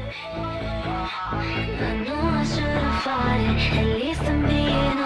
I know I should have fought it. At least I'm being